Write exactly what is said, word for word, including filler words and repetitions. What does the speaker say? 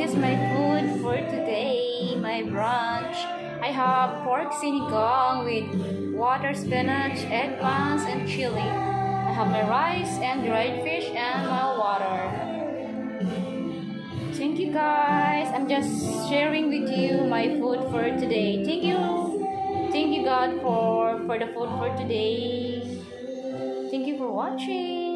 is my food for today, my brunch. I have pork sinigang with water spinach, eggplants, and chili. I have my rice and dried fish and my water. Thank you guys. I'm just sharing with you my food for today. Thank you. Thank you God for, for the food for today. Thank you for watching.